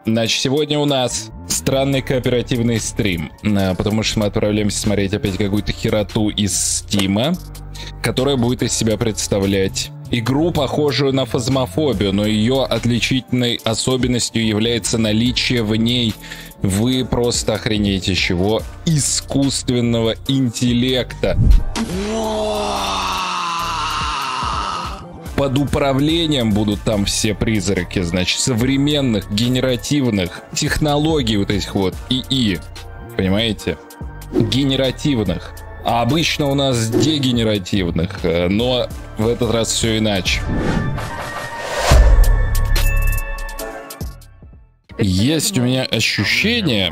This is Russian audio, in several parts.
Значит, сегодня у нас странный кооперативный стрим, потому что мы отправляемся смотреть опять какую-то хероту из Стима, которая будет из себя представлять игру, похожую на фазмофобию, но ее отличительной особенностью является наличие в ней, вы просто охренеете чего, искусственного интеллекта. Под управлением будут там все призраки, значит, современных, генеративных технологий вот этих вот ИИ, понимаете? Генеративных. А обычно у нас дегенеративных, но в этот раз все иначе. Есть у меня ощущение,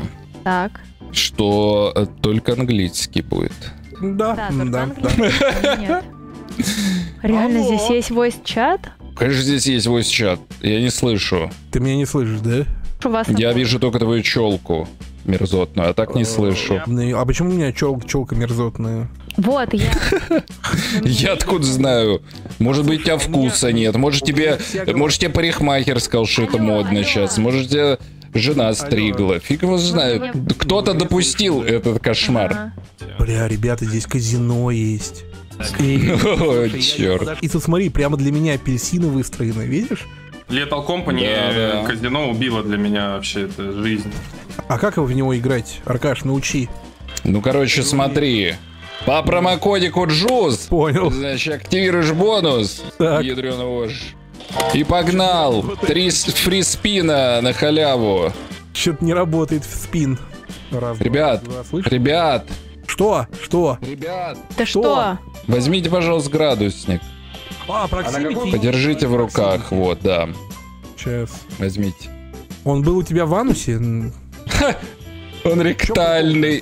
что только английский будет. Да. Нет. Реально здесь есть voice-чат? Конечно, здесь есть voice-чат. Я не слышу. Ты меня не слышишь, да? Я вижу только твою челку мерзотную, а так не слышу. А почему у меня челка мерзотная? Вот, Я откуда знаю? Может быть, у тебя вкуса нет. Может, тебе парикмахер сказал, что это модно сейчас. Может, тебе жена стригла. Фиг его знает. Кто-то допустил этот кошмар. Бля, ребята, здесь казино есть. О, черт. И тут смотри, прямо для меня апельсины выстроены, видишь? Lethal Company, казино убило для меня вообще это жизнь. А как в него играть? Аркаш, научи. Ну, короче, смотри. По промокодику JUS. Понял. Значит, активируешь бонус. Ядрёный вож. И погнал. 3 фриспина на халяву. Что-то не работает в спин. Ребят. Что? Ребят. Да что? Возьмите, пожалуйста, градусник. Проксимити. Подержите в руках, вот, да. Сейчас. Возьмите. Он был у тебя в анусе? Он ректальный.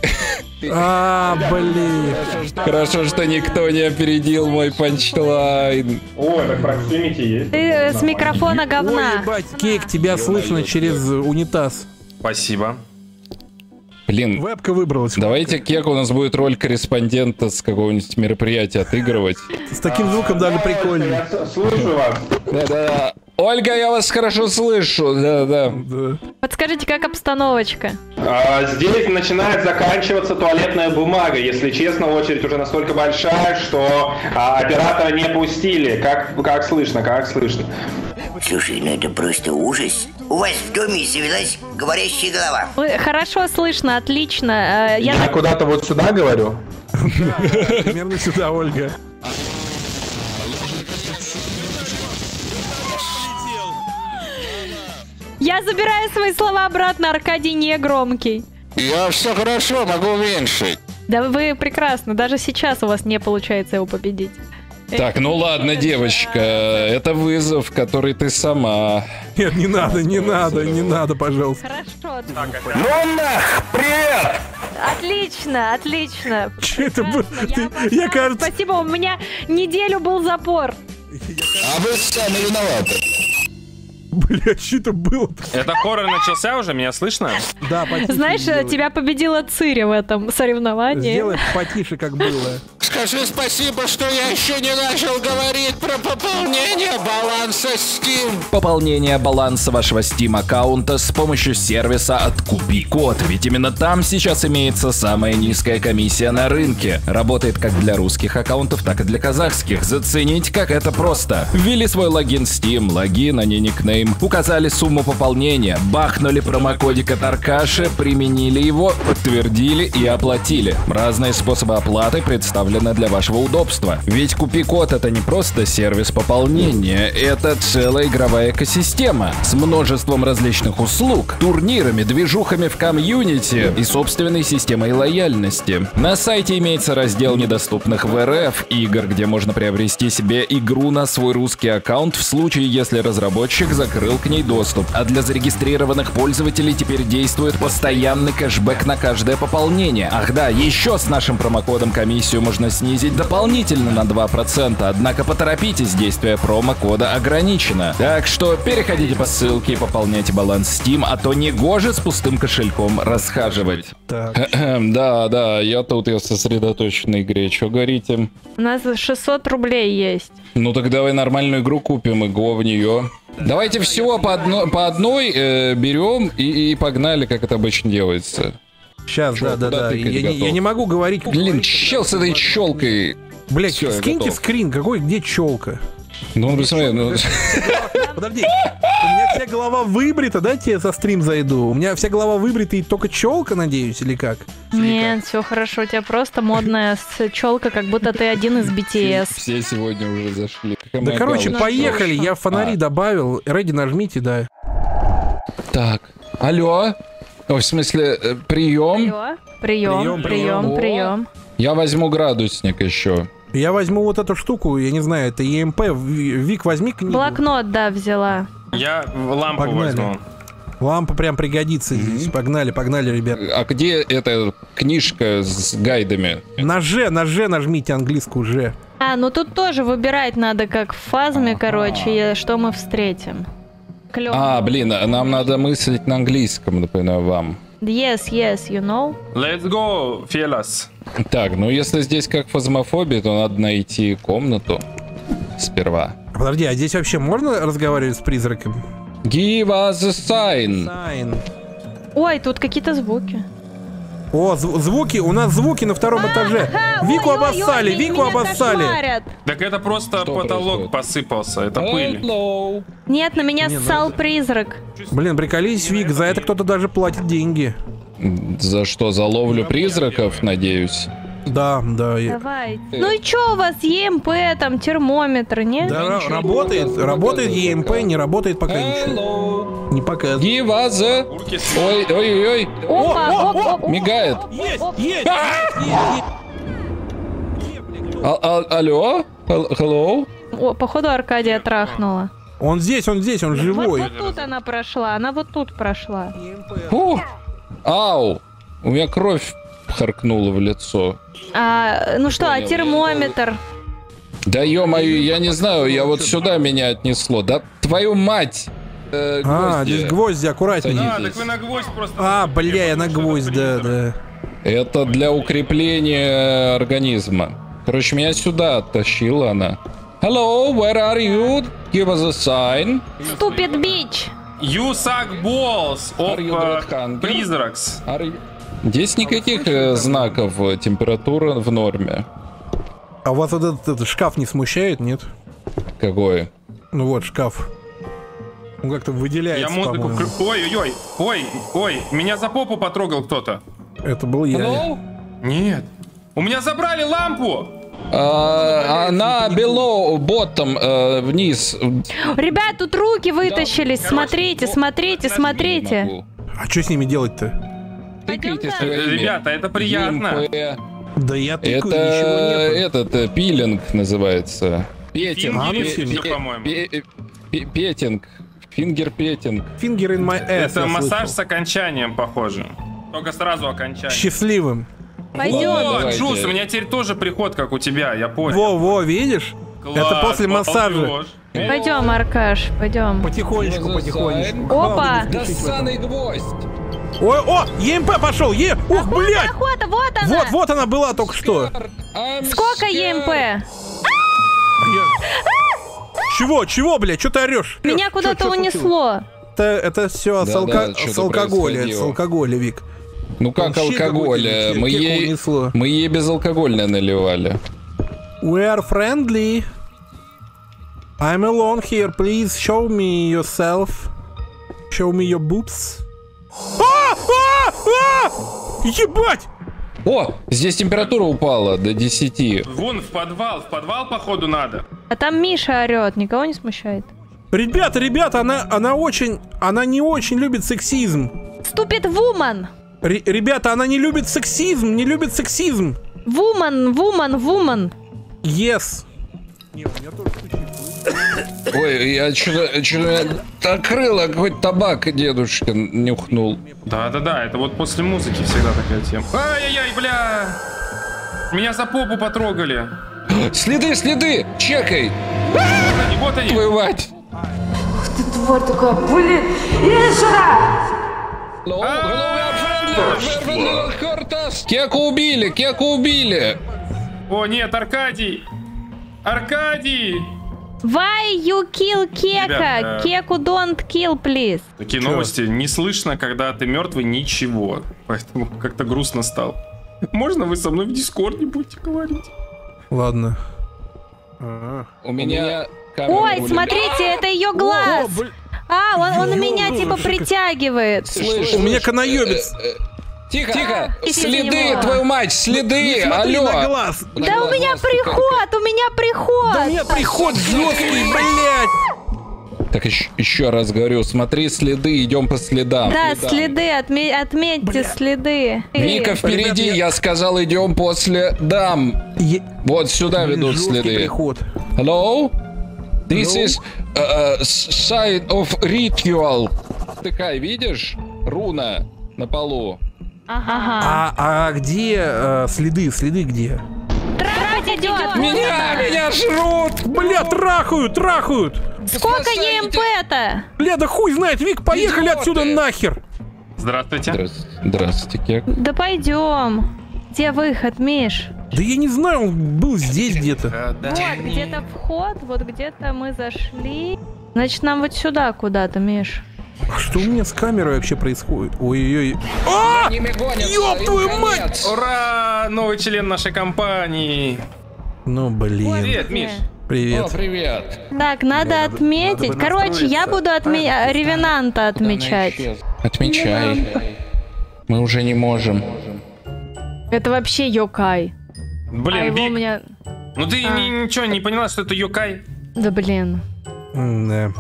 Блин. Хорошо, что никто не опередил мой панчлайн. О, это проксимити есть. Ты с микрофона говна. Ой, ебать, Кейк, тебя слышно через унитаз. Спасибо. Блин, вебка выбралась. Давайте Кек, у нас будет роль корреспондента с какого-нибудь мероприятия отыгрывать. С таким звуком даже прикольно. Я слушаю вас. Да. Ольга, я вас хорошо слышу. Да. Подскажите, как обстановочка? Здесь начинает заканчиваться туалетная бумага. Если честно, очередь уже настолько большая, что оператора не пустили. Как слышно? Слушай, ну это просто ужас. У вас в доме завелась говорящая голова. Хорошо слышно, отлично. Я куда-то вот сюда говорю. Примерно сюда, Ольга. Я забираю свои слова обратно, Аркадий не громкий. Я все хорошо, могу уменьшить. Да вы прекрасно, даже сейчас у вас не получается его победить. Так, ну ладно, девочка, это вызов, который ты сама. Нет, не надо, пожалуйста. Хорошо. Ну нах, привет! Отлично. Что это было? Я, кажется... Спасибо, у меня неделю был запор. А вы сами виноваты. Бля, что это было? Это хоррор начался уже? Меня слышно? Да, потише. Знаешь, тебя победила Цири в этом соревновании. Сделай потише, как было. Скажи спасибо, что я еще не начал говорить про пополнение баланса Steam. Пополнение баланса вашего Steam аккаунта с помощью сервиса от KupiKod. Ведь именно там сейчас имеется самая низкая комиссия на рынке. Работает как для русских аккаунтов, так и для казахских. Зацените, как это просто. Ввели свой логин Steam, логин, а не никнейм. Указали сумму пополнения, бахнули промокодик от Аркаши, применили его, подтвердили и оплатили. Разные способы оплаты представлены для вашего удобства. Ведь KupiKod — это не просто сервис пополнения, это целая игровая экосистема с множеством различных услуг, турнирами, движухами в комьюнити и собственной системой лояльности. На сайте имеется раздел недоступных в РФ игр, где можно приобрести себе игру на свой русский аккаунт в случае, если разработчик закрыл к ней доступ. А для зарегистрированных пользователей теперь действует постоянный кэшбэк на каждое пополнение. Ах да, еще с нашим промокодом комиссию можно можно снизить дополнительно на 2%, однако поторопитесь, действие промокода ограничено. Так что переходите по ссылке и пополняйте баланс Steam, а то не гоже с пустым кошельком расхаживать. Так. Да, я сосредоточен на игре, что говорите? У нас 600 рублей есть. Ну так давай нормальную игру купим и го в нее. Давайте всего по одной берем и погнали, как это обычно делается. Сейчас, Чё, да. куда тыкать Я готов? не могу говорить. Блин, чел с этой челкой. Блять, Всё, я скиньте готов. скрин, какой, где челка? Ну, посмотри, ну... Подожди, у меня вся голова выбрита, дайте я за стрим зайду. У меня вся голова выбрита и только челка, надеюсь, или как? Нет, все хорошо, у тебя просто модная челка, как будто ты один из BTS. Все сегодня уже зашли. Какая Да, моя короче, галочка? поехали, я фонари добавил. Ready нажмите, да. Так, алло. Ой, в смысле, прием. Прием. Я возьму градусник еще. Я возьму вот эту штуку, я не знаю, это ЕМП. Вик, возьми книгу. Блокнот, да, взяла. Я лампу Погнали. возьму. Лампа прям пригодится здесь. Погнали, ребят. А где эта книжка с гайдами? На Ж нажмите английскую Ж. А, ну тут тоже выбирать надо, как в фазме, короче, что мы встретим. Клёво. А, блин, нам надо мыслить на английском, напоминаю вам. Yes, you know. Let's go, fellas. Так, ну если здесь как фазмофобия, то надо найти комнату сперва. Подожди, а здесь вообще можно разговаривать с призраком? Give us a sign. Сайн. Ой, тут какие-то звуки. О, звуки, у нас звуки на втором этаже. Вику обоссали, Вику обоссали. Так это просто Что потолок происходит? посыпался, это пыль. Hello. Нет, на меня ссал призрак. Блин, приколись, Вик, за это кто-то даже платит деньги. За что, за ловлю призраков, надеюсь? Да. Давай. Ну и чё у вас, ЕМП, там, термометр, нет? Да, ничего работает, не работает показывает ЕМП, пока. не работает пока ничего. Hello. Не показывает. Give us a... Урки с- Ой. Опа. Мигает. Есть. Алло? Hello? О, походу Аркадия трахнула. Он здесь, он живой. Вот тут она прошла, она вот тут прошла. Фу. Ау. У меня кровь харкнула в лицо. Ну что, а Понял. термометр? Да ё-моё, я не знаю, я вот сюда меня отнесло. Да твою мать! Гвозди. Здесь гвозди, аккуратнее. Садись. А, так вы на гвоздь просто... Бля, я на гвоздь, да. Это для укрепления организма. Короче, меня сюда оттащила она. Hello, where are you? Give us a sign. Stupid bitch. You suck balls of Are you that hungry? призракс. Здесь никаких знаков, температура в норме. А у вас этот шкаф не смущает, нет? Какой? Ну вот, шкаф. Он как-то Я выделяется, музыку... по-моему. Ой, меня за попу потрогал кто-то. Это был я. Hello? Нет. У меня забрали лампу! Она below, bottom, вниз. Ребят, тут руки вытащились. Смотрите. Не могу. А что с ними делать-то? Тыкайте Пойдём своими. Ребята, это приятно. EMP. Да я тыкаю, Это ничего нету. этот пилинг называется. Петинг. Фингер, по-моему. Петинг. Фингер-петинг. Finger in my ass, Это я массаж слышал. с окончанием, похоже. Только сразу окончание. Счастливым. Пойдем. О, Давайте. Джус, у меня теперь тоже приход, как у тебя, я понял. Во, видишь? Класс, Это после массажа. балдёж. Пойдем, Аркаш, пойдем. Потихонечку. Опа. Да ссаный гвоздь. О, ЕМП пошел, Ох, блядь! Охота, вот она. Вот она была только что. Сколько ЕМП? Чего, блядь, что ты орешь? Меня куда-то унесло. Это все с Да, что-то алкоголя, происходило. с алкоголя, Вик. Ну как Вообще алкоголь? какой-то Мы кеку ей унесло. безалкогольное наливали. We are friendly. I'm alone here. Please show me yourself. Show me your boobs. Ебать! О, здесь температура упала до 10. Вон в подвал походу надо. А там Миша орет, никого не смущает. Ребята, она не очень любит сексизм. Stupid woman. Ребята, она не любит сексизм. Woman. Yes. Ой, я что-то открыла, какой-то табак дедушка нюхнул. Да, это вот после музыки всегда такая тема. Ай-яй-яй, бля! Меня за попу потрогали. Следы, следы! Чекай! Вот они. Твою мать! Ты тварь такая, блин! Иша! Кеку убили, Кеку убили! О, нет, Аркадий! Аркадий! Why you kill Кека? Ребят, Кеку don't kill, please. Такие новости. Не слышно, когда ты мертвый, ничего. Поэтому как-то грустно стало. Можно вы со мной в Дискорде будете говорить? Ладно. У меня... Ой, смотрите, это ее глаз. Он меня типа притягивает. Слышь, У меня канаёбец. Тихо, тихо! Идите Следы, него. твою мать, следы! Смотри на Алло! глаз. Да у меня приход, у меня приход. Да у меня приход жесткий, блядь. Так еще раз говорю, смотри следы, идем по следам. Да, следы, отметьте следы. Вика впереди, я сказал, идем после дам. Вот сюда ведут Жесткий следы. приход. Hello? This is sign of ritual. Тыкай, видишь? Руна на полу. Ага. А где следы? Следы где? Трахать идет. Меня жрут! Бля, трахают! Сколько ЕМП-то? Бля, да хуй знает, Вик, поехали Идиоты. отсюда нахер! Здравствуйте. Здравствуйте, Кек. Да пойдем. Где выход, Миш? Да я не знаю, он был здесь где-то. Вот, где-то вход, вот где-то мы зашли. Значит, нам вот сюда куда-то, Миш. А что у меня с камерой вообще происходит? Ой-ой-ой. А! Ёб твою мать! Ура! Новый член нашей компании. Ну, блин. Привет, Миш. Привет. О, привет. Так, надо отметить. Короче, я буду Ревенанта отмечать. Отмечай. Мы уже не можем. Это вообще Йокай. Блин, его Вик, у меня... ну ты ничего не поняла, что это Йокай? Да блин. Да.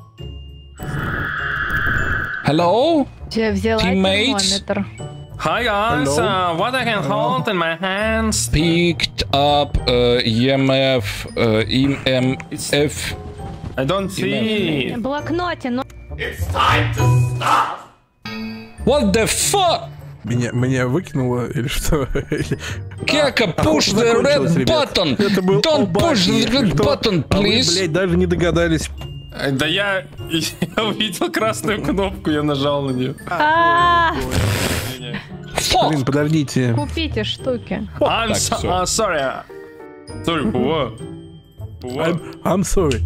Hello? Я взяла Teammates? термометр. Hi guys, what I can hold in my hands? Picked up EMF, EMF. I don't see. В блокноте, но... What the fuck? Меня выкинуло или что? Кека, push the закончилось, red ребят. button. Это был Don't push the Обаки. red Что? button, А вы, please. блядь, даже не догадались. Да я увидел красную кнопку, я нажал на нее. Fuck. Блин, подождите. Купите штуки. I'm всё. sorry. Sorry, what? I'm sorry.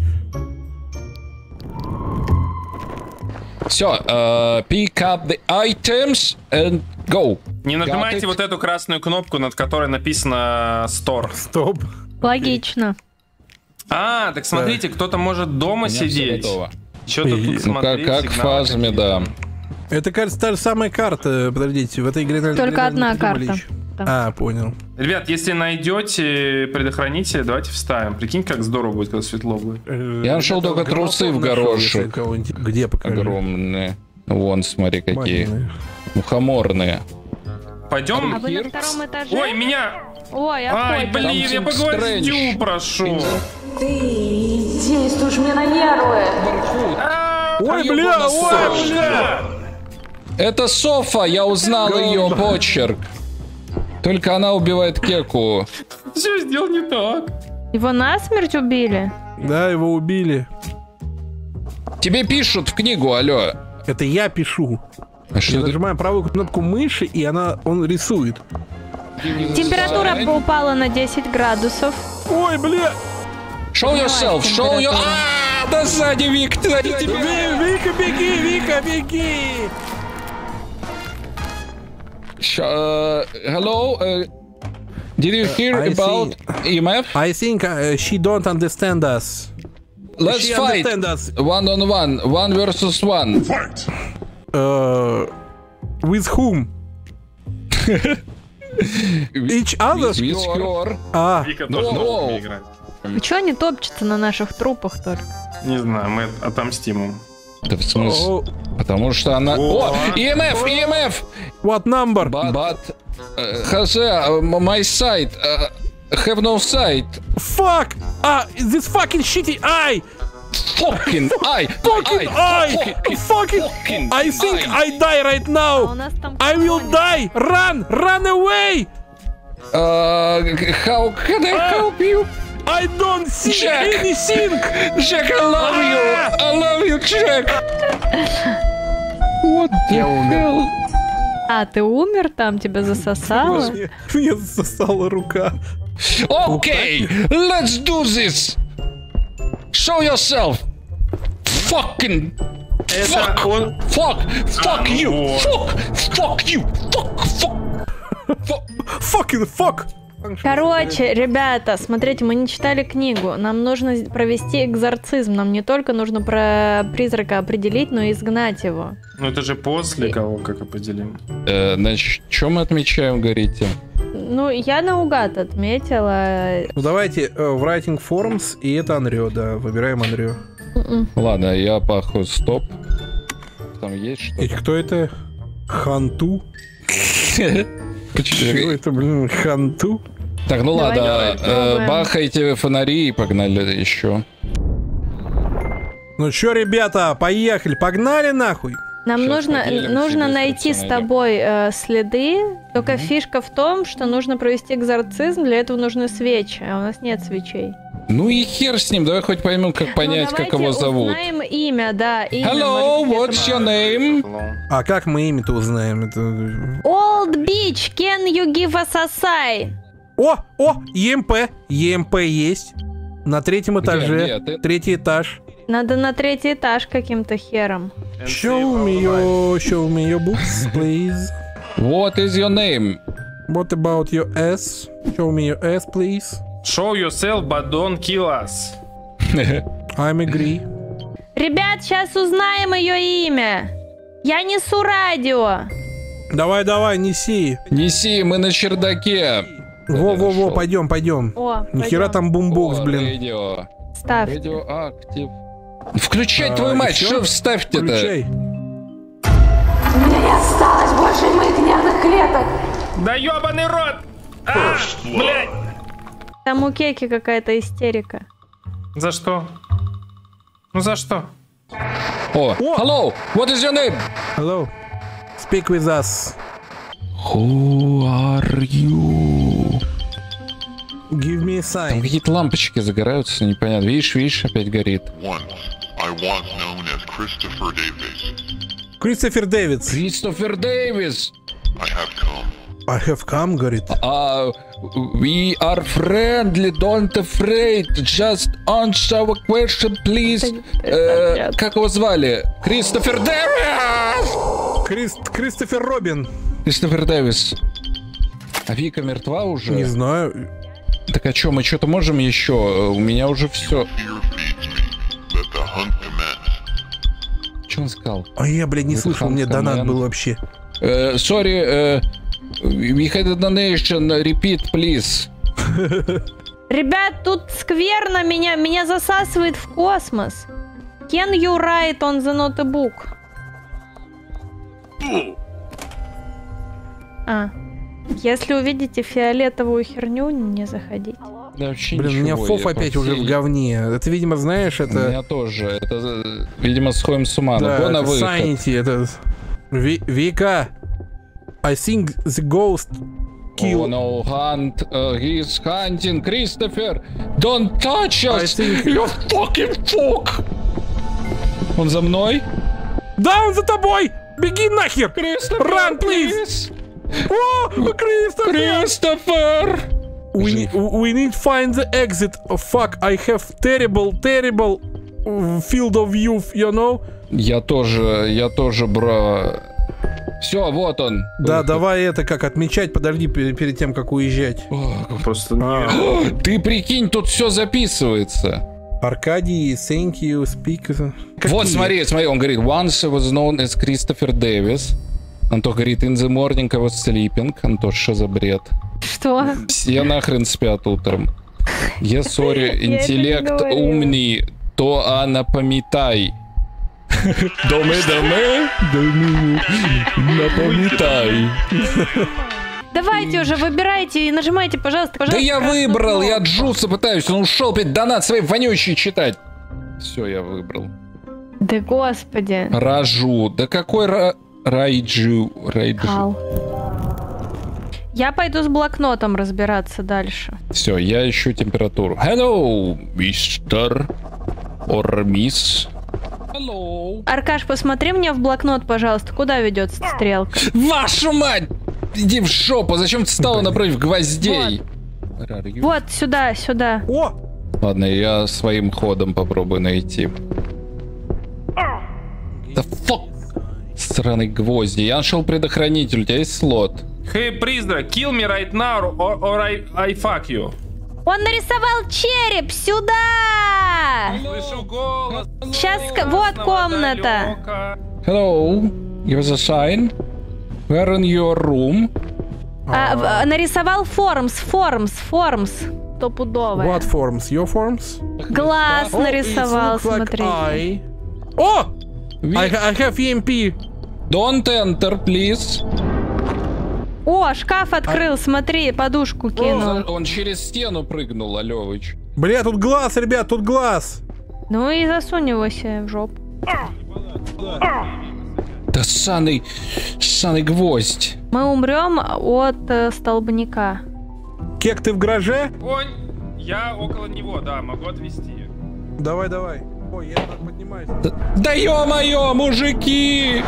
Все, pick up the items and go. Не нажимайте it. вот эту красную кнопку, над которой написано Store. Стоп. Логично. А, так смотрите, кто-то может дома сидеть. Что-то тут Ну смотреть. как в сигналы фазме, какие-то. да. Это, кажется, та же самая карта. Подождите, в этой игре... наверное, Только одна придумали карта. еще. А, понял. Ребят, если найдете, предохраните, давайте вставим. Прикинь, как здорово будет, когда светло будет. Я нашел только трусы в горошек. Где покажи? Огромные. Вон, смотри, какие. Маленькие. Мухоморные. Пойдем. А вы на втором этаже? Ой, меня! Ой, Ай, охотник. блин, я по Стрэндж. гвоздю прошу. Ты действуешь мне на нервы. Ой, бля, ой, бля! Это Софа, я узнал ее почерк. Только она убивает Кеку. Все сделал не так. Его насмерть убили? Да, его убили. Тебе пишут в книгу, алло. Это я пишу. А Я что ты- нажимаю правую кнопку мыши, и он рисует. Температура упала на 10 градусов. Ой, бля! Show yourself, show your... А, да сзади, Вик, сзади тебя. Вика, беги, Вика, беги! Hello, did you hear I about EMF? I think she don't understand us. Let's She fight. understand us. 1-on-1, 1 versus 1. With whom? Each other? With her. А, Вика тоже Ну, должен играть. Вы чё они топчутся на наших трупах только? Не знаю, мы отомстим им. Да в смысле? о, Потому что она... О, EMF, EMF! what number? But Jose, my side, have no side. Fuck! This fucking shitty eye! Fucking eye! Fucking eye! Fucking! I think I die right А у now! нас там... I will кто-нибудь. die! Run! Run away! How can I help you? I don't see Jack. anything! Jack, I love you! I love you, Jack! What the hell? А, ты умер там? Тебя засосало? Мне засосала рука. Okay, let's do this! Show yourself! Fucking... Это он... Fuck you! Fuck you! Fucking fuck! Короче, ребята, смотрите, мы не читали книгу. Нам нужно провести экзорцизм. Нам не только нужно про призрака определить, но и изгнать его. Ну это же после кого, как определим. Значит, что мы отмечаем, говорите? Ну, я наугад отметила. Ну давайте в Writing Forms, и это Анрё, да. Выбираем Анрё. Ладно, я пахаю стоп. Там есть И что-то? кто это? Ханту? Чего это, блин, Ханту? Так, ну Давай, ладно, пробуем. бахайте фонари и погнали еще. Ну чё, ребята, поехали, погнали нахуй! Нам Сейчас поделимся, нужно если найти всё с тобой следы. Только фишка в том, что нужно провести экзорцизм. Для этого нужны свечи, а у нас нет свечей. Ну и хер с ним, давай хоть поймем, как понять, Ну, как его давайте зовут. узнаем имя, да. Имя, Hello, может, what's где-то- your name? А как мы имя-то узнаем? Это... Old Beach, can you give us a sign? О, ЕМП! ЕМП есть. На третьем этаже. Где? Третий этаж. Надо на третий этаж каким-то хером. Show me your books, please. What is your name? What about your ass? Show me your ass, please. Show yourself, but don't kill us. I'm agree. Ребят, сейчас узнаем ее имя. Я несу радио. Давай, неси. Неси, мы на чердаке. Во, нашел. пойдем. О, Нихера пойдем. там бумбокс, О, блин. радио. Ставь. Радиоактив. Включай твою мать, всё? что вставьте-то? Включай. У меня не осталось больше моих нервных клеток. Да ёбаный рот! А, блядь! Там у Кеки какая-то истерика. За что? Ну за что? О, hello, what is your name? Hello. Speak with us. Who are you? Give me a Там sign. какие-то лампочки загораются, непонятно. Видишь, опять горит. Once, I was known as Christopher Davis. Кристофер Дэвидс. Кристофер Дэвис. I have come. I have come, говорит. We are friendly, don't afraid. Just answer our question, please. Как его звали? Кристофер Дэвис! Кристофер Робин. Кристофер Дэвис. А Вика мертва уже? Не знаю. Так а что, мы что-то можем еще? У меня уже все. Fear feeds me. Let the hunt commence. Что он сказал? А я, блядь, не Это слышал, мне Ханка донат Мэн. был вообще. Sorry, we had a donation. Repeat, please. Ребят, тут скверно, меня засасывает в космос. Can you write on the notebook? Если увидите фиолетовую херню, не заходите. Да, вообще Блин, у меня ничего, Фоф я опять по уже всей- в говне. Это, видимо, знаешь, У это... меня тоже. Это, видимо, сходим с ума. Да, Ну, на это выход. Sanity, это... Вика, I think the ghost Oh kill... no, hunt, he's hunting, Christopher! Don't touch I us! think- You fucking fuck! Он за мной? Да, он за тобой! Беги нахер! Christopher, Run, please! О, Кристофер! Christopher! We need find the exit. Oh, fuck, I have terrible field of view, you know? Я тоже, бро. Все, вот он. Да, Выход. давай это как отмечать, подожди перед тем, как уезжать. Просто Ты прикинь, тут все записывается. Аркадий, thank you, speak. Вот, смотри, он говорит, once I was known as Christopher Davis. Антох говорит, in the morning I was sleeping. Антош, что за бред? Что? Все нахрен спят утром. Я, сори, это не интеллект говорила. умный, то она памятай. Доме, напомятай. Давайте уже, выбирайте и нажимайте, пожалуйста. Да я красную выбрал, я кнопку. Джуса пытаюсь, он ушел, опять донат свои вонючий читать. Все, я выбрал. Да господи. Ражу. Да какой Райджу? Кал. Я пойду с блокнотом разбираться дальше. Все, я ищу температуру. Hello, мистер. Or miss. Hello. Аркаш, посмотри мне в блокнот, пожалуйста, куда ведет стрелка. Вашу мать! Иди в жопу, зачем ты стала напротив гвоздей? Вот, сюда, сюда. О! Ладно, я своим ходом попробую найти. Да фок! Сраный гвозди. Я нашел предохранитель, у тебя есть слот. Hey, призрак, kill me right now, or I fuck you. Он нарисовал череп! Сюда! Слышу голос. Сейчас, вот комната. Hello, give us a sign. We're in your room. Нарисовал формс. Стопудовая. What forms? Your forms? Глаз Oh, нарисовал, it looks like смотри. eye. О! I have EMP. Don't enter, please. О, шкаф открыл, смотри, подушку кинул. Он через стену прыгнул, Алёвыч. Бля, тут глаз, ребят, тут глаз. Ну и засунь его себе в жопу. Да ссаный гвоздь. Мы умрем от столбняка. Кек, ты в гараже? Конь, я около него, да, могу отвезти. Давай. Ой, я так поднимаюсь. Да ё-моё, мужики!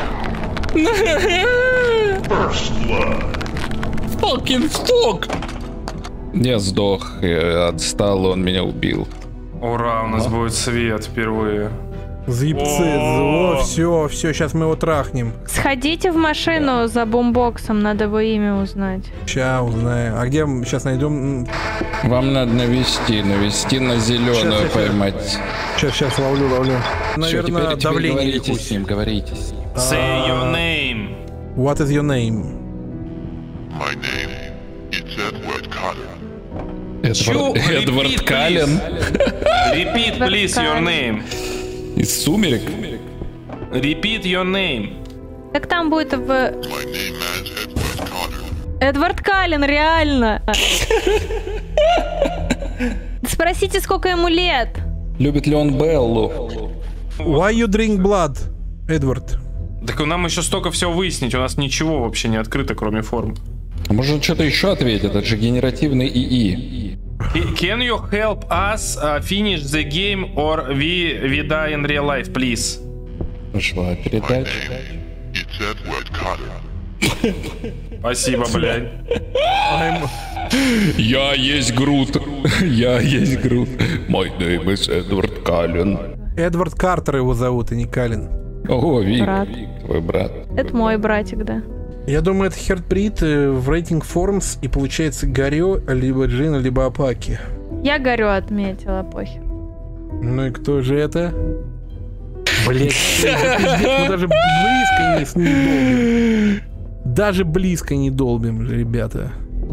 Fucking fuck! Я сдох, я отстал, он меня убил. Ура, у нас будет свет впервые. Заебцы, о, все, сейчас мы его трахнем. Сходите в машину за бумбоксом, надо его имя узнать. Ща узнаем. А где мы сейчас найдем? Вам надо навести на зеленую поймать. Сейчас ловлю. Все, Наверное, теперь давление говорите с ним. Say your name. What is your name? My name is Edward Cullen. Эдвард Каллен. Repeat, please, your name. Из «Сумерек». Repeat your name. Так там будет в... My name is Edward Cullen. Эдвард Каллен, реально. Спросите, сколько ему лет. Любит ли он Беллу? Why you drink blood, Эдвард? Так нам еще столько всего выяснить, у нас ничего вообще не открыто, кроме форм. А может он что-то еще ответит? Это же генеративный ИИ. Can you help us finish the game or we die in real life, please? Пошла My передать. name is Edward Cullen. Спасибо, блядь. Я есть Грут. My name is Эдвард Каллен. Эдвард Картер его зовут, а не Каллен. О, Вик, Брат. твой брат. Это мой братик, да. Я думаю, это Хертбрид в рейтинг формс, и получается Гарё, либо Джина, либо Апаки. Я горю отметила, похер. Ну и кто же это? Блять, мы даже близко не долбим. Даже близко не долбим, ребята.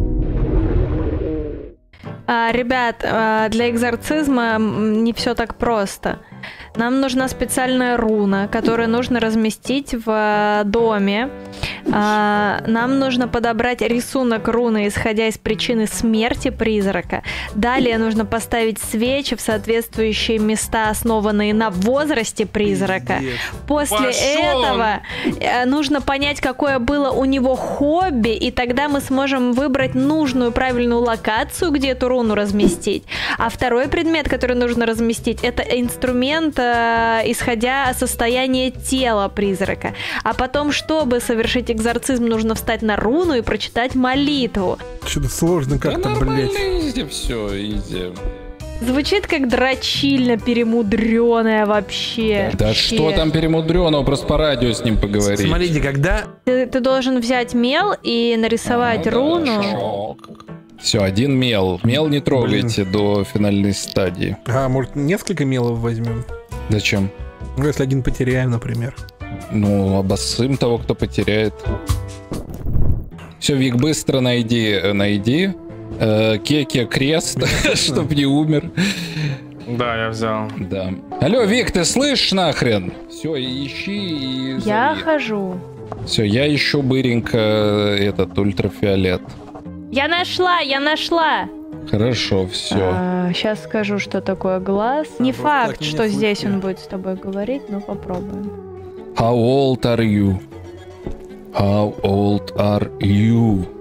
Ребят, для экзорцизма не все так просто. Нам нужна специальная руна, которую нужно разместить в доме. Нам нужно подобрать рисунок руны, исходя из причины смерти призрака. Далее нужно поставить свечи в соответствующие места, основанные на возрасте призрака. После этого нужно понять, какое было у него хобби, и тогда мы сможем выбрать нужную, правильную локацию, где эту руну разместить. А второй предмет, который нужно разместить, это инструмент, исходя из состояния тела призрака. А потом, чтобы совершить экзорцизм, нужно встать на руну и прочитать молитву. Что-то сложно как-то, блять. Изи, все, изи. Звучит как дрочильно перемудренная вообще. Да что там перемудреного, просто по радио с ним поговорить. Смотрите, когда... Ты должен взять мел и нарисовать руну. Все, один мел. Мел не трогайте до финальной стадии. Может, несколько мелов возьмем? Зачем? Ну, если один потеряем, например. Ну, обоссым того, кто потеряет. Все, Вик, быстро найди. Кеке крест, чтоб не умер. Да, я взял. Да. Алло, Вик, ты слышишь нахрен? Все, ищи и зови. Я хожу. Все, я ищу быренько этот ультрафиолет. Я нашла. Хорошо, все. Сейчас скажу, что такое глаз. Не Просто факт, так не что здесь слышно. он будет с тобой говорить, но попробуем. How old are you? How old are you?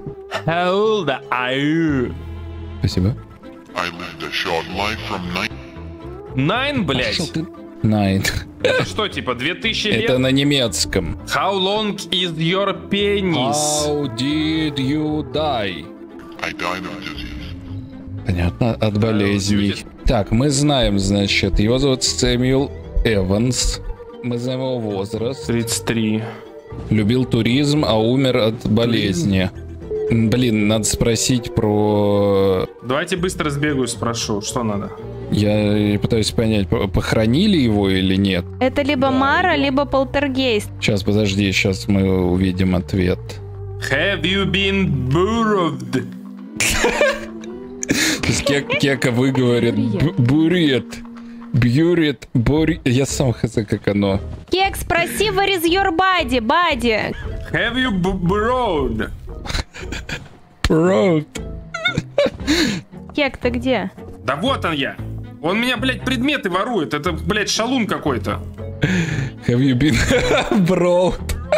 How old are you? Спасибо. I lived a short life from 9, блядь. Nine. Это что, типа 2000 лет? Это на немецком. How long is your penis? How did you die? I died of disease. Понятно, от болезней. Так, мы знаем, значит, его зовут Сэмюэл Эванс. Мы знаем его возраст. 33. Любил туризм, а умер от болезни. Блин, надо спросить про... Давайте быстро сбегаю, спрошу, что надо. Я пытаюсь понять, похоронили его или нет. Это либо Мара, либо полтергейст. Сейчас, подожди, сейчас мы увидим ответ. Have you been buried? То есть Кека выговорит бурит. Бьюрит, бурит. Я сам хз, как оно. Кек, спроси, where is your body, body? Have you buried? Road. Кек, ты где? Да вот он я. Он меня, блядь, предметы ворует. Это, блядь, шалун какой-то. Have you been brought?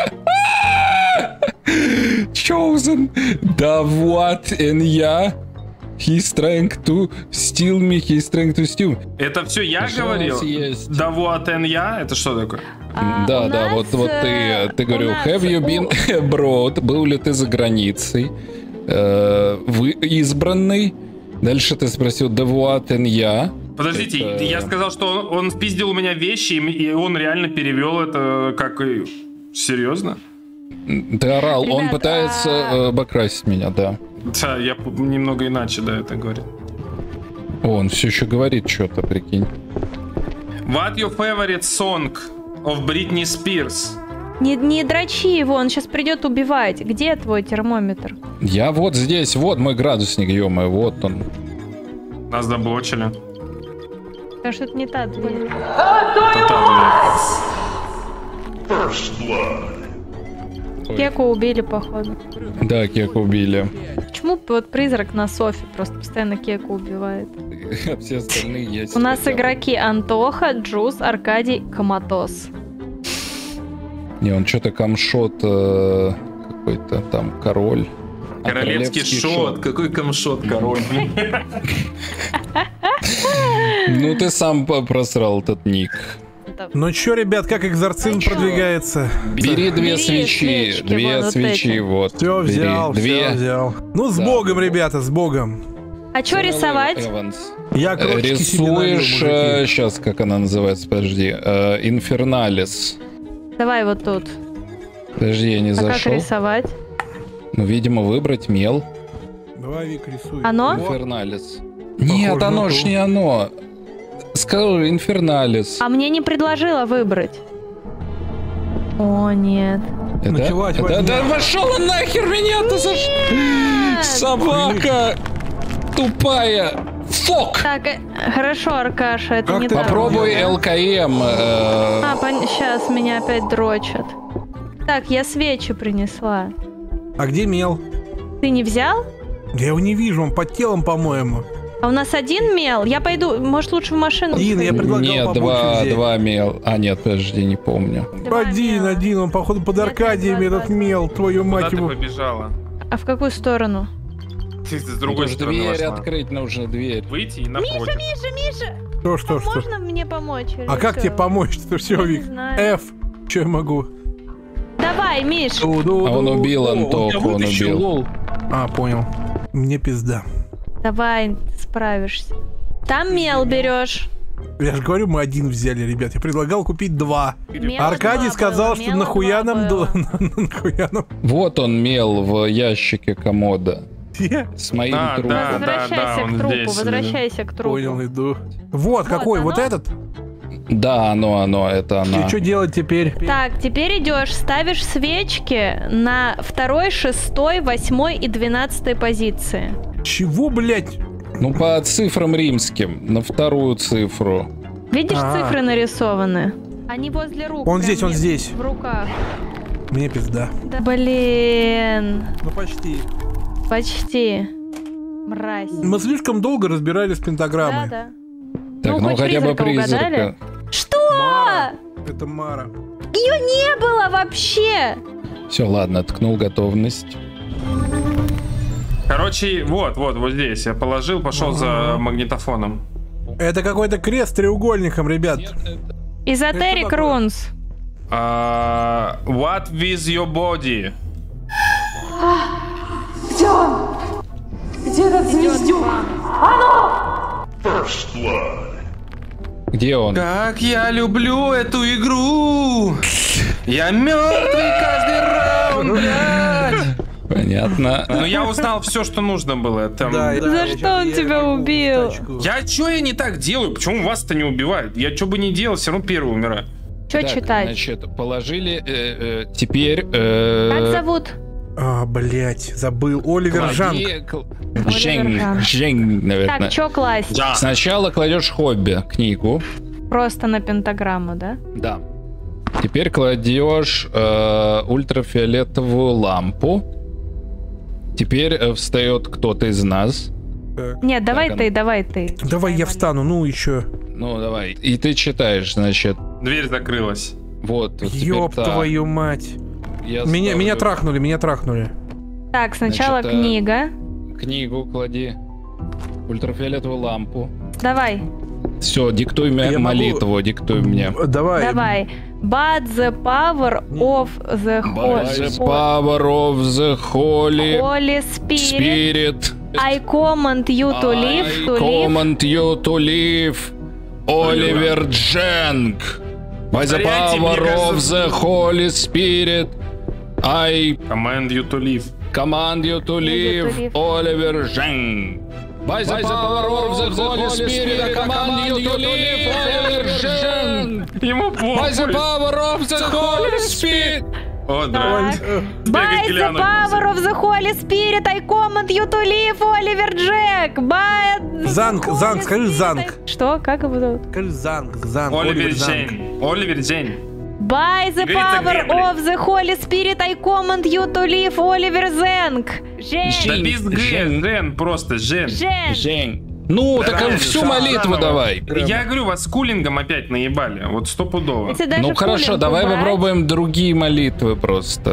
Chosen. Да вот, and я. He's trying to steal me, he's trying to steal. Это все я Что у говорил? нас есть? Да вот, я? Это что такое? Да, у да, нас, вот ты говорил, у нас have you been abroad? Был ли ты за границей? Вы избранный? Дальше ты спросил, да вот, and я. Подождите, Это- я сказал, что он спиздил у меня вещи, и он реально перевел это как... Серьезно? Ты орал, он Ребят, пытается обокрасить меня, да. Да, я немного иначе, да, это говорит. О, он все еще говорит что-то, прикинь. What your favorite song of Britney Spears? Не дрочи его, он сейчас придет убивать. Где твой термометр? Я вот здесь, вот мой градусник, ё-моё, вот он. Нас заблочили. Потому что это не та дверь. Кеку убили, походу. Да, Кеку убили. Почему вот призрак на Софи просто постоянно Кеку убивает? А все остальные есть. У нас игроки Антоха, Джуз, Аркадий, Коматос. Не, он что-то камшот какой-то там король. А, Королевский шот. Какой камшот, король? Ну ты сам просрал этот ник. Ну чё, ребят, как экзорцизм продвигается? Бери две Бери свечи, свечки, две вон свечи, вот эти. вот. Все бери. взял, Две. все взял. Ну, с Да. Богом, ребята, с Богом. А что рисовать? Эванс. Я кротики себе налью, Рисуешь, мужики. сейчас как она называется, подожди, Инферналис. Давай вот тут. Подожди, я не А как зашел. рисовать? Ну, видимо, выбрать мел. Давай, Вик, рисуй. Оно? Инферналис. Нет, на оно то. ж не оно. Скажу, Инферналис. А мне не предложила выбрать. О, нет. Это? Началась Да, возня. да пошел он нахер меня, ты за что? Собака тупая. Фок. Так, хорошо, Аркаша, это Как не ты так. Попробуй ЛКМ. Сейчас меня опять дрочат. Так, я свечи принесла. А где мел? Ты не взял? Я его не вижу, он под телом, по-моему. А у нас один мел? Я пойду, может, лучше в машину Один, я сходить? предлагал Нет, побольше взять. два мел. А, нет, подожди, не помню. Два Один, мела. один, он, походу, под Нет, Аркадием два, этот два. мел, твою Куда мать ты его. побежала? А в какую сторону? Ты с другой Потому что стороны дверь вошла. открыть нужно, дверь. Выйти и напротив. Миша, Что? можно мне помочь? или А как всё? тебе помочь-то? Все, Я не Вик. знаю. F. Че я могу? Давай, Миш. А он убил Антоху, он убил. А, понял. Мне пизда. Давай, справишься. Там мел берешь. Я же говорю, мы один взяли, ребят. Я предлагал купить два. Мела Аркадий два сказал, было, что мела нахуя два нам... было. Нахуя нам... Вот он мел в ящике комода. Где? С моим А, трупом. да. Возвращайся он к трупу, здесь. возвращайся к трупу. Понял, иду. Вот, какой? Вот оно? этот? Да, оно, это она. И что делать теперь? Так, теперь идешь, ставишь свечки на 2, 6, 8 и 12 позиции. Чего, блядь? Ну, по цифрам римским, на вторую цифру. Видишь, А. цифры нарисованы? Они возле рук. Он прям здесь, он нет, здесь. В руках. Мне пизда. Да. Блин. Ну почти. Почти. Мразь. Мы слишком долго разбирались с пентаграммой. Да. Так, Ну, ну хоть хотя бы призрака призрака. угадали? Что? Мара. Это Мара. Ее не было вообще. Все, ладно, ткнул готовность. Короче, вот здесь. Я положил, пошел за магнитофоном. Это какой-то крест с треугольником, ребят. Эзотерик Рунс. What with your body? Где он? Где этот звездюк? Где он? Как я люблю эту игру! Я мертвый каждый раунд, блядь! Понятно. Но я узнал все, что нужно было. Там... За что он тебя убил? Я не так делаю? Почему вас-то не убивают? Я что бы не делал, все равно первый умираю. Что читать? Значит, положили теперь... Как зовут? Блять, забыл. Оливер Жанк. Жень, наверное. Так, что класть? Сначала кладешь хобби, книгу. Просто на пентаграмму, да? Да. Теперь кладешь ультрафиолетовую лампу. Теперь встает кто-то из нас. Нет, давай ты. Давай я встану, ну еще. Ну, давай. И ты читаешь, значит. Дверь закрылась. Вот. Ёб твою мать. Меня трахнули. Так, сначала Значит, книга. Книгу клади. Ультрафиолетовую лампу. Давай. Все, диктуй мне молитву, диктуй мне. Давай. But the power of the Power of the Holy Spirit. I command you to live. Command you to live. Оливер Дженк. By the power of the Holy Spirit. I Command you to live. Command you to live, Оливер Дженк. By the power of the Holy Spirit, I command you to live, Оливер Дженк. Ему By the power of the Holy Spirit. О, здрасте. By the power of the Holy Spirit, I command you to live, Оливер Джек. Занк, скажи Занк. Что? Как его зовут? Скажи Занк. Оливер Джейн. By the power of the Holy Spirit, I command you to live, Оливер Зенк. Да без Жен, просто Жен. Ну, так всю молитву давай. Я говорю, вас с кулингом опять наебали. Вот стопудово. Ну хорошо, давай попробуем другие молитвы просто.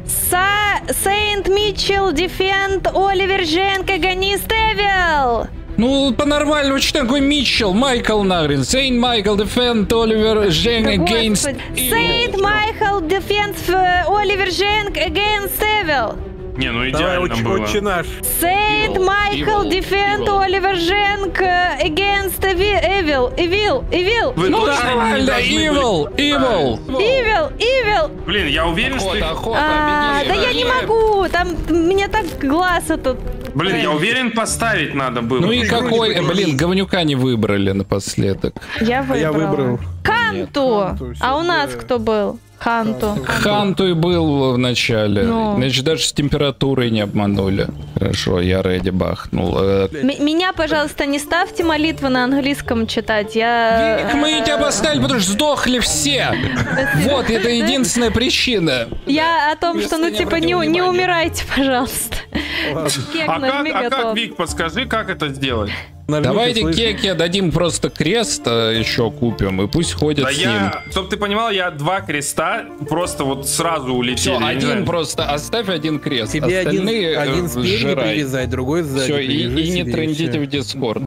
Saint Mitchell defend Оливер Женк against evil. Ну, по-нормальному, что такое Митчелл? Майкл нахрен. Сейнт Майкл defend Оливер Женк against evil. Saint Michael defends Оливер Женк against evil. Не, ну идеально было. Saint Michael defend Оливер Женк against evil. Вы ну точно нормально, evil. Блин, я уверен, что... Да я не могу, там меня так глаз этот... Блин, я уверен, поставить надо было. Ну и какой, блин, говнюка не выбрали напоследок. Я выбрал. Ханту! А у нас кто был? Ханту и был в начале. Значит, даже с температурой не обманули. Хорошо, я Рэди бахнул. Меня, пожалуйста, не ставьте молитвы на английском читать. Мы тебя поставили, потому что сдохли все. Вот, это единственная причина. Я о том, что, не умирайте, пожалуйста. А как, Вик, подскажи, как это сделать? Давайте Кеке дадим просто крест, еще купим, и пусть ходят с ним. Чтоб ты понимал, я 2 креста просто вот сразу улетели. Все, один просто, оставь один крест. Тебе остальные один спереди привязать, другой сзади. Все, и не трендите в Дискорд.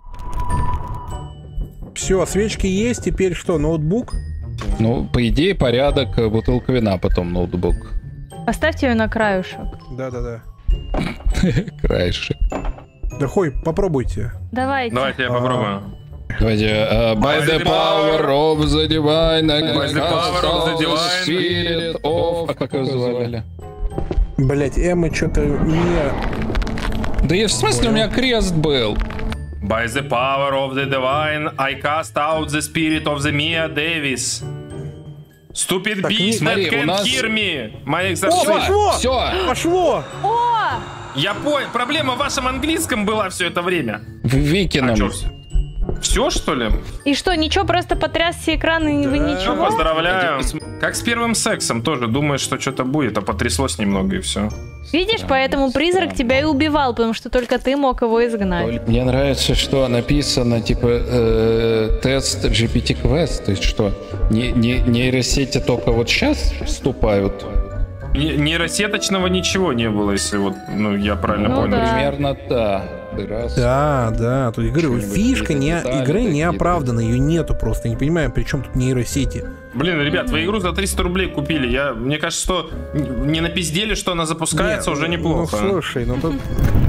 Все, свечки есть, теперь что, ноутбук? Ну, по идее, порядок, бутылка вина, потом ноутбук. Поставьте ее на краюшек. Да. Краешек. Да хой, попробуйте. Давайте я попробую. Давайте. By the power of the divine. By the power of the divine. Spirit of... А как его звали? Блять, Эмма что-то не... Да я в смысле, у меня крест был. By the power of the divine, I cast out the spirit of the Mia Davis. Stupid beast that can't hear me. My exorcism. Пошло! Я понял. Проблема в вашем английском была все это время. В Викином. Все, что ли? И что, ничего, просто потряс все экраны, и вы ничего? Поздравляю. Как с первым сексом тоже. Думаешь, что что-то будет, а потряслось немного и все. Видишь, поэтому призрак тебя и убивал, потому что только ты мог его изгнать. Мне нравится, что написано, типа, тест GPT Quest. То есть что, нейросети только вот сейчас вступают Нейросеточного ничего не было, если вот, ну, я правильно понял. Да. Примерно да. Да. То есть, говорю, фишка игры не оправдана, ее нету просто. Я не понимаю, при чем тут нейросети. Блин, ребят, вы игру за 300 рублей купили. Мне кажется, что не напиздели, что она запускается, уже неплохо. Ну, слушай, ну тут